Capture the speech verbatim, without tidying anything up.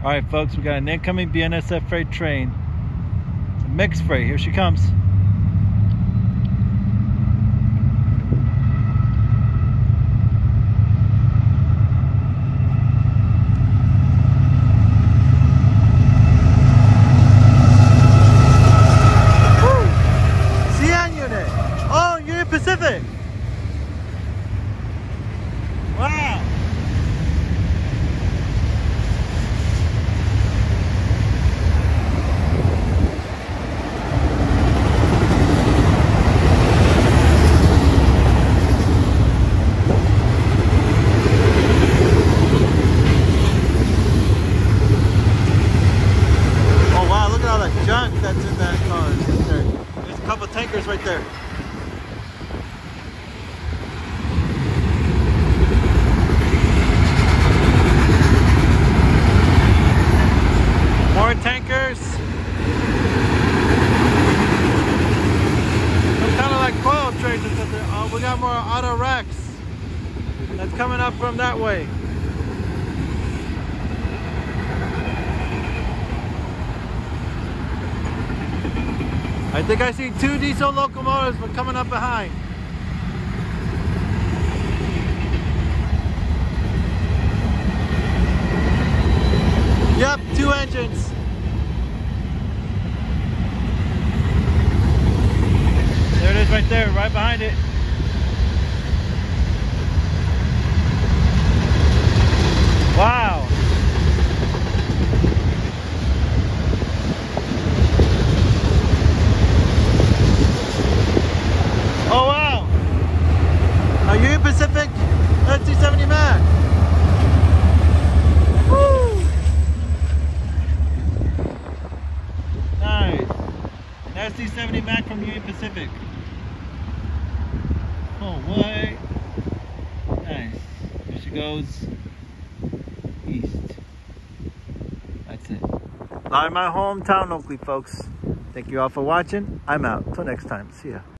All right, folks, we got an incoming B N S F freight train. It's a mixed freight. Here she comes. Pacific. Wow. Oh wow, look at all that junk that's in that car. There's a couple tankers right there. More tankers. Some kind of like coil trains. Uh, we got more auto racks. That's coming up from that way. I think I see two diesel locomotives but coming up behind. Yep, two engines. There it is right there, right behind it. Wow. Oh wow. Are you in Pacific? That's two seventy Mac. Woo. Nice. And that's two seventy Mac from Union Pacific. Oh, what? Nice. Here she goes east. That's it. Live in my hometown, Oakley, folks. Thank you all for watching. I'm out. Till next time. See ya.